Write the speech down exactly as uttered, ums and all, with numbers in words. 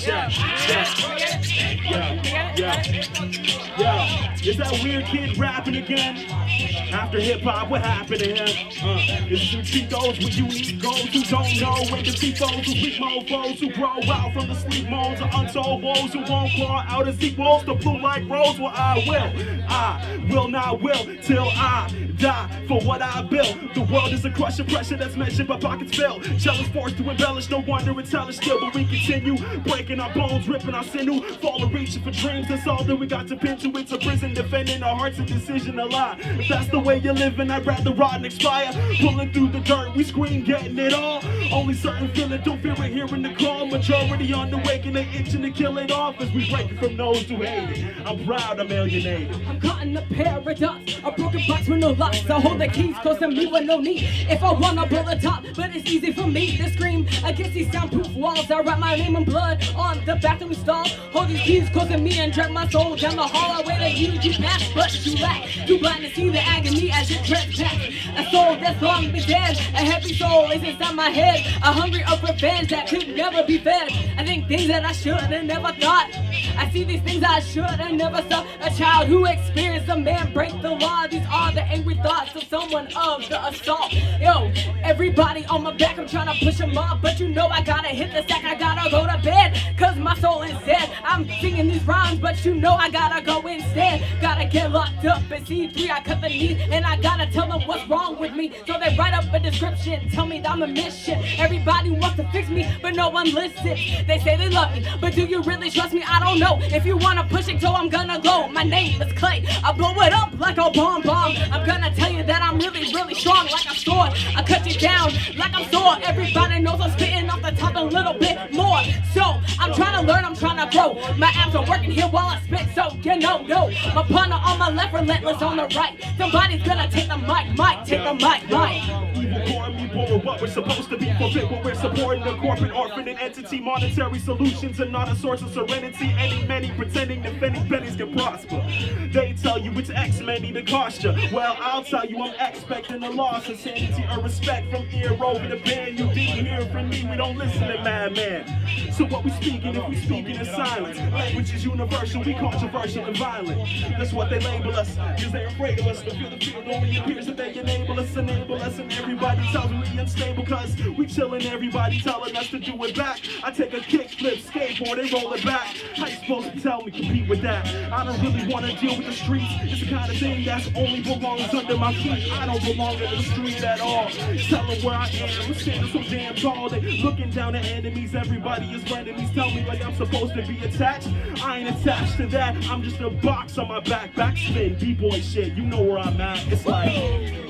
yeah, yeah, yeah, yeah, yeah. Is that weird kid rapping again? After hip-hop, what happened to him? Uh, is you treat those with unique goals who don't know when to see those who weak mofos who grow out from the sleep modes of untold woes who won't claw out as equals the blue like rose? Well, I will, I will not will till I die for what I built. The world is a crush of pressure that's measured by pockets filled. Jealous forced to embellish, no wonder it's hellish still. But we continue breaking our bones, ripping our sinew, falling, reaching for dreams. That's all that we got to pin to. It's a prison, defending our hearts, a decision to lie. If that's the way you're living, I'd rather rot and expire. Pulling through the dirt, we scream, getting it all. Only certain feeling, don't fear it, hearing the call. Majority on the wake and they itching to kill it off as we break it from those who hate it. I'm proud I'm alienated. I'm caught in a paradox, a broken box with no locks. I hold the keys close to me with no need. If I wanna pull the top, but it's easy for me to scream against these soundproof walls. I write my name in blood on the bathroom stall. Hold these keys close to me and drag my soul down the hall. I wait at you, you pass, but you lack. Too blind to see the agony as it treads past. A soul that's long been dead, a heavy soul is inside my head. A hungry of revenge that could never be fed. I think things that I should have never thought. I see these things I should have never saw. A child who experienced a man break the law. These are the angry thoughts of someone of the assault. Yo, everybody on my back, I'm trying to push them off. But you know I gotta hit the sack, I gotta go to bed. Cause my soul is dead. I'm singing these rhymes, but you know I gotta go instead. Gotta get locked up in C three, I cut the knees. And I gotta tell them what's wrong with me. So they write up a description, tell me that I'm a mission. Everybody wants to fix me, but no one listens. They say they love me, but do you really trust me? I don't know. If you wanna push it, so I'm gonna go. My name is Clay, I blow it up like a bomb bomb. I'm gonna tell you that I'm really, really strong like a sword. I cut you down like I'm sore. Everybody knows I'm spitting off the top a little bit more. So I'm trying to learn, I'm trying to grow. My abs are working here while I spit, so you know, no. My partner on my left, relentless on the right. Somebody's gonna take the mic, mic, take the mic, mic. Evil core, me borrow what we're supposed to be fulfilled, but we're supporting a corporate orphan and entity. Monetary solutions are not a source of serenity. Any many pretending that penny pennies can prosper. They tell you it's X-Men to cost you. Well, I'll tell you I'm expecting a loss of sanity or respect from ear over the band. You didn't hear from me, we don't listen to madman. So what we speaking if we speaking in silence? Language is universal, we controversial and violent. That's what they label us, cause they're afraid of us. But feel the field only appears that they enable us, enable us, and everybody tells me we unstable cause we chillin', everybody telling us to do it back. I take a kick, flip, skateboard, and roll it back. How you supposed to tell me compete with that? I don't really want to deal with the streets. It's the kind of thing that's only belongs under my feet. I don't belong in the street at all. Tell them where I am, I'm standing so damn tall. They looking down at enemies, everybody is frenemies. Tell me like I'm supposed to be attached. I ain't attached to that, I'm just a box on my back. Backspin, B-boy shit, you know where I'm at. It's like